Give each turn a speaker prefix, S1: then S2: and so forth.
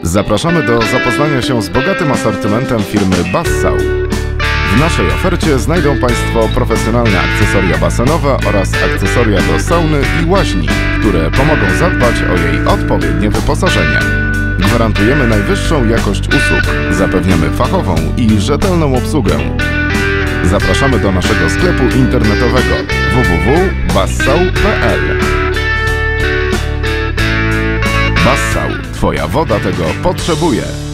S1: Zapraszamy do zapoznania się z bogatym asortymentem firmy Bassau. W naszej ofercie znajdą Państwo profesjonalne akcesoria basenowe oraz akcesoria do sauny i łaźni, które pomogą zadbać o jej odpowiednie wyposażenie. Gwarantujemy najwyższą jakość usług, zapewniamy fachową i rzetelną obsługę. Zapraszamy do naszego sklepu internetowego www.bassau.pl. Bassau. Twoja woda tego potrzebuje.